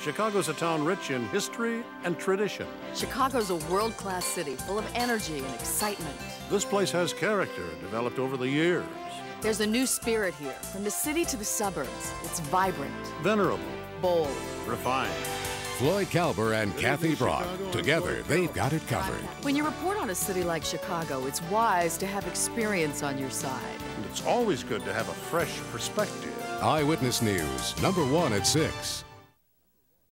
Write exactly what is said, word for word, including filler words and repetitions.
Chicago's a town rich in history and tradition. Chicago's a world-class city full of energy and excitement. This place has character developed over the years. There's a new spirit here, from the city to the suburbs. It's vibrant, Venerable, bold, refined. Floyd Kalber and Kathy Brock. Together, they've got it covered. When you report on a city like Chicago, it's wise to have experience on your side. And it's always good to have a fresh perspective. Eyewitness News, number one at six.